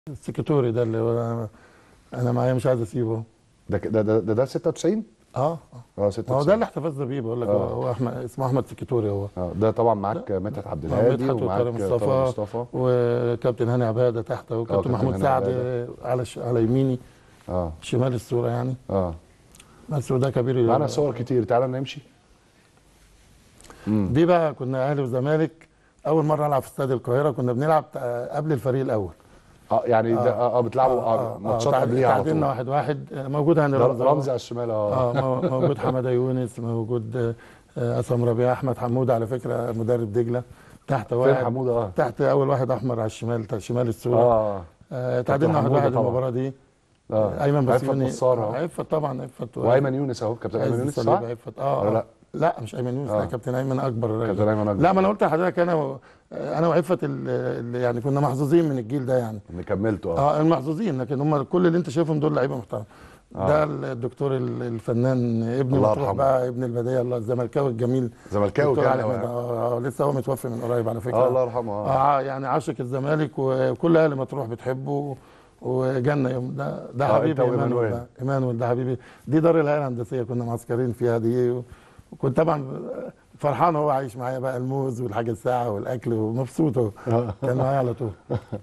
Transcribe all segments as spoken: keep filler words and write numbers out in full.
السكيتوري ده اللي هو انا معايا مش عايز اسيبه. ده ده ده, ده, ده ستة وتسعين؟ اه اه ما هو ستة وتسعين. ده اللي احتفظنا بيه، بقول لك هو, آه. هو احمد اسمه احمد سكيتوري هو. اه ده طبعا ده معاك مدحت عبد آه، الهادي مدحت ومعاك وطارق طارق مصطفى مصطفى وكابتن هاني عباده تحت، اه وكابتن كابتن محمود هاني سعد عباده. على ش... على يميني اه شمال الصوره يعني. اه بس وده كبير. معانا صور كتير، تعالى نمشي. دي بقى كنا اهلي وزمالك، اول مره العب في استاد القاهره، كنا بنلعب آه، قبل الفريق الاول. اه يعني ده اه, آه بتلعبوا اه اه اه, ماتشات آه قبليها على تعادلنا طول. واحد واحد. موجود هاني ده رمزي رمزي على الشمال اه. اه مو- موجود حماده يونس، موجود آه، اسام ربيع، احمد حموده على فكره مدرب دجله تحت فين واحد. حموده؟ اه تحت اول واحد احمر على الشمال، تا- شمال الصوره. اه آه كابتن تعادلنا واحد حموده واحد طبعا. المباراه دي. اه آه ايمن عفت بسيوني نصار آه اهو، عفت طبعا عفت وايمن يونس اهو، كابتن ايمن عز يونس صليب صح؟ عفت ولا اه اه لا؟ لا مش ايمن يونس، لا اه كابتن ايمن اكبر راجل. كابتن ايمن اكبر. لا ما انا قلت لحضرتك انا و- انا وعفت اللي يعني كنا محظوظين من الجيل ده يعني. اللي كملته اه. اه المحظوظين، لكن هم كل اللي انت شايفهم دول لعيبه محترمه. آه. ده الدكتور ال- الفنان ابن الله مطروح يرحمه. بقى، ابن البديه، الله الزملكاوي الجميل. زملكاوي دكتور كان علي قوي احمد ها؟ آه آه، لسه هو متوفي من قريب على فكره. اه الله يرحمه اه. آه يعني عاشق الزمالك وكل اهل مطروح بتحبه وجنه يوم ده. ده اه انت حبيبي ايمانويل، وايمانويل. ده ايمانويل ده حبيبي. دي دار الهيئه الهندسيه كنا معسكرين فيها دي، وكنت طبعا فرحان هو عايش معايا بقى، الموز والحاجه الساعه والاكل ومبسوط هو. كان معايا على طول.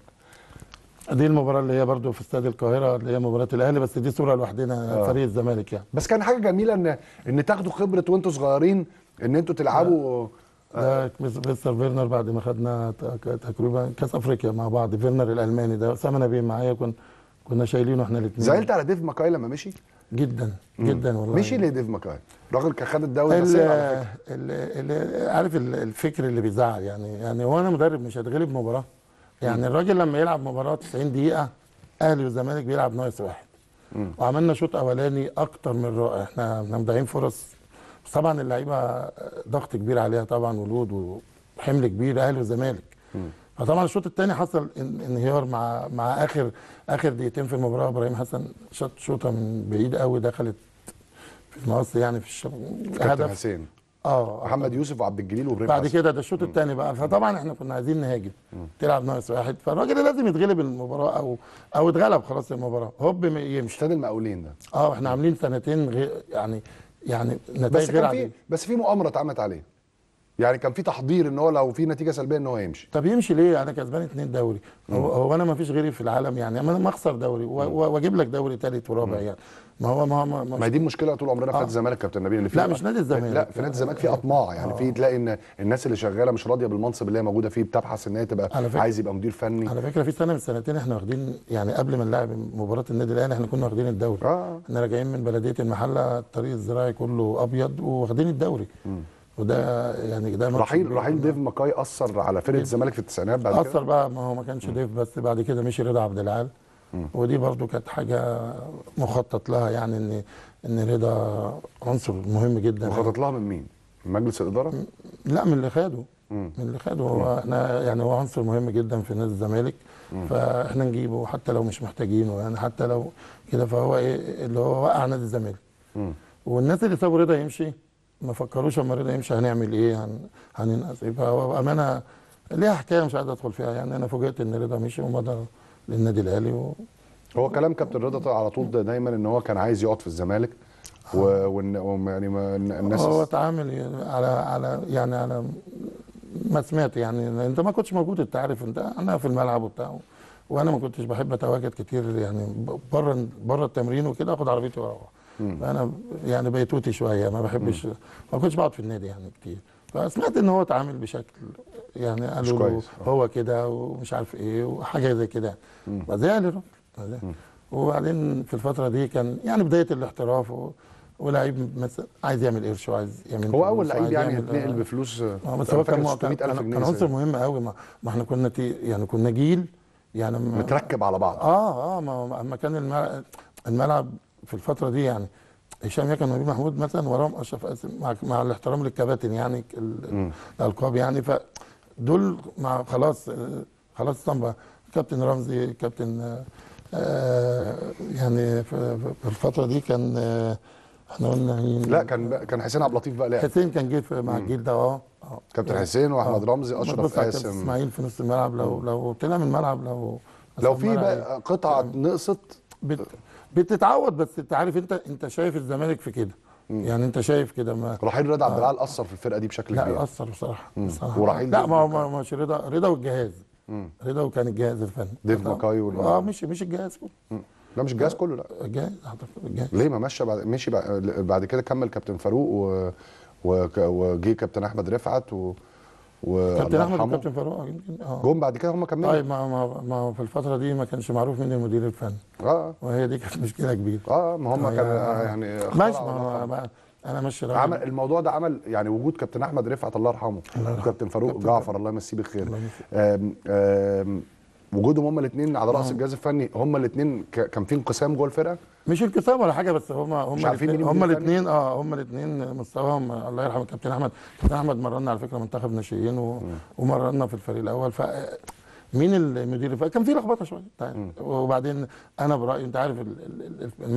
دي المباراه اللي هي برضو في استاد القاهره، اللي هي مباراه الاهلي، بس دي صوره لوحدنا آه. فريق الزمالك يعني. بس كان حاجه جميله ان ان تاخدوا خبره وانتوا صغيرين، ان انتوا تلعبوا. ده مستر فيرنر بعد ما خدنا تقريبا كاس افريقيا مع بعض، فيرنر الالماني ده اسامه نبيه معايا، كنا كنا شايلينه احنا الاثنين. زعلت على ديف ماكاي لما مشي؟ جدا جدا والله. مشي ليه ديف ماكاي؟ الراجل كان خد الدوري بس ال- على فكره. ال- ال- عارف ال- الفكر اللي بيزعل يعني. يعني هو انا مدرب مش هتغلب مباراه يعني. الراجل لما يلعب مباراه تسعين دقيقه، اهلي والزمالك بيلعب ناقص واحد، وعملنا شوط اولاني اكتر من رائع، احنا احنا مضيعين فرص. بس طبعا اللعيبه ضغط كبير عليها طبعا، ولود وحمل كبير اهلي والزمالك. فطبعا الشوط الثاني حصل ان- انهيار مع مع اخر اخر دقيقتين في المباراه. ابراهيم حسن شاط شوطه من بعيد قوي، دخلت في المقص يعني في الشب... كابتن حسين اه محمد يوسف وعبد الجليل وابراهيم بعد حسن. كده ده الشوط الثاني بقى. فطبعا احنا كنا عايزين نهاجم، تلعب ناقص واحد، فالراجل لازم يتغلب المباراه او او اتغلب خلاص المباراه هوب م- يمشي. استاد المقاولين ده. اه احنا عاملين سنتين غير يعني، يعني بس نتائج غير كان في عاديه. بس في مؤامره اتعملت عليه. يعني كان في تحضير ان هو لو في نتيجه سلبيه ان هو يمشي. طب يمشي ليه؟ انا كسبان اتنين دوري. هو, هو انا ما فيش غيري في العالم يعني، اما ما اخسر دوري و- و- واجيب لك دوري ثالث ورابع يعني. ما هو ما هو ما, ما هي دي المشكله طول عمرنا في آه. نادي الزمالك كابتن نبيل، ان في لا مش نادي الزمالك. لا في نادي الزمالك في اطماع يعني. في تلاقي ان الناس اللي شغاله مش راضيه بالمنصب اللي هي موجوده فيه، بتبحث ان هي تبقى على فكرة- عايز يبقى مدير فني. على فكره في سنه من السنتين احنا واخدين يعني، قبل ما نلعب مباراه النادي الاهلي احنا كنا واخدين الدوري. اه احنا راجعين من بلديه المحله، الطريق الزراعي كله ابيض واخدين الدوري. وده يعني ده ماتش رحيل كبير. رحيل ديف ماكاي اثر على فرقه الزمالك في التسعينات بعد كده. اثر بقى، ما هو ما كانش ضيف بس، بعد كده مشي رضا عبد العال. ودي برضو كانت حاجه مخطط لها يعني، ان ان رضا عنصر مهم جدا. مخطط لها من مين؟ من مجلس الاداره؟ لا من اللي خده، مم. من اللي خده هو. احنا يعني هو عنصر مهم جدا في نادي الزمالك، فاحنا نجيبه حتى لو مش محتاجينه يعني، حتى لو كده. فهو ايه اللي هو وقع نادي الزمالك. مم. والناس اللي سابوا رضا يمشي ما فكروش اما رضا يمشي هنعمل ايه، هن... هننقص ايه. فهو بامانه ليها حكايه مش عايز ادخل فيها يعني. انا فوجئت ان رضا مشي ومضى للنادي الاهلي و... هو كلام كابتن رضا طلع على طول ده دايما ان هو كان عايز يقعد في الزمالك، و- وان وإن- يعني ما- الناس هو اتعامل على على يعني على ما سمعت يعني. انت ما كنتش موجود، انت عارف، انت انا في الملعب وبتاع، وانا ما كنتش بحب اتواجد كتير يعني بره بره التمرين وكده، اخد عربيتي واروح. فانا يعني بيتوتي شويه، ما بحبش، ما كنتش بقعد في النادي يعني كتير. فسمعت ان هو اتعامل بشكل يعني، مش قالوا له كويس. هو كده ومش عارف ايه وحاجه زي كده. فزعل الراجل. وبعدين في الفتره دي كان يعني بدايه الاحتراف و... ولاعيب مثلا عايز يعمل قرش وعايز يعمل هو فلوس اول لعيب وعايز يعني يعمل- يتنقل بفلوس. اه بس هو كان ستمائة ألف كان, جنيه كان عنصر سنة. مهم قوي. ما, ما احنا كنا تي يعني كنا جيل يعني ما متركب على بعض. اه اه ما اما كان الملعب, الملعب في الفتره دي يعني، هشام يكن ونبيل محمود مثلا، وراهم اشرف قاسم، مع, مع الاحترام للكباتن يعني ال- الالقاب يعني. فدول مع خلاص خلاص اسطمبة. كابتن رمزي، كابتن آه آه يعني في, في الفتره دي كان آه احنا قلنا مين؟ لا كان بقى كان حسين عبد اللطيف بقى لاعب. حسين كان جه في- مع الجيل ده. اه اه كابتن يعني- حسين واحمد آه. رمزي، اشرف بص على كابتن قاسم. اسماعيل في نص الملعب، لو لو طلع من الملعب، لو لو في أسمرها بقى إيه؟ قطعه نقصت بت... بتتعود، بس انت عارف، انت انت شايف الزمالك في كده. يعني انت شايف كده. ما رحيل رضا عبد العال اثر في الفرقه دي بشكل كبير. لا، اثر بصراحه بصراحه. ورحيل لا، ديف ما هو ماكاي. ما- مش رضا رضا والجهاز. رضا وكان الجهاز الفني. ديف طبعاً. ماكاي وال- اه، مش مش الجهاز كله. مم. لا مش الجهاز كله، لا. الجهاز اعتقد الجهاز. ليه ما مشى بعد مشي بعد, بعد كده كمل كابتن فاروق و... و... وجي كابتن احمد رفعت و... و... كابتن الله احمد يرحمه. وكابتن فاروق يمكن. اه جم بعد كده هم كملوا. طيب، ما ما ما هو في الفتره دي ما كانش معروف مين المدير الفني. اه وهي دي كانت مشكله كبيره. اه ما هم آه، كانوا يعني- يعني ماشي. اخترعوا ما الله هو يرحمه. بقى- انا ماشي راجل. عمل الموضوع ده، عمل يعني وجود كابتن احمد رفعت الله يرحمه وكابتن فاروق كابتن جعفر الله يمسيه بالخير. الله يمسيه. آم، آم، وجودهم هم الاثنين على راس الجهاز الفني، هم الاثنين كان في انقسام جوه الفرقه. مش انقسام ولا حاجه، بس هم هم مش عارفين مين هم المدير الاثنين اه هم الاثنين مستواهم الله يرحم الكابتن احمد. كابتن احمد مرنا على فكره منتخب ناشئين و... ومرنا في الفريق الاول. ف مين المدير الفني؟ كان في لخبطه شويه. وبعدين انا برايي، انت عارف ال... ال... ال...